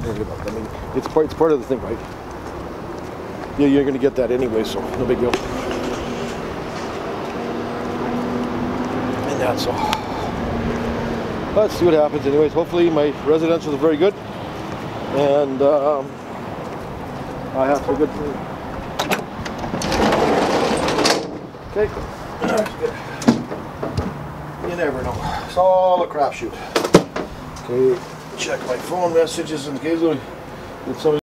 worry about it. I mean, it's part of the thing, right? Yeah, you're going to get that anyway, so no big deal. And that's all. Let's see what happens anyways. Hopefully my residential is very good. And I have some good food. Okay. That's good. You never know. It's all a crapshoot. Okay. Check my phone messages in case somebody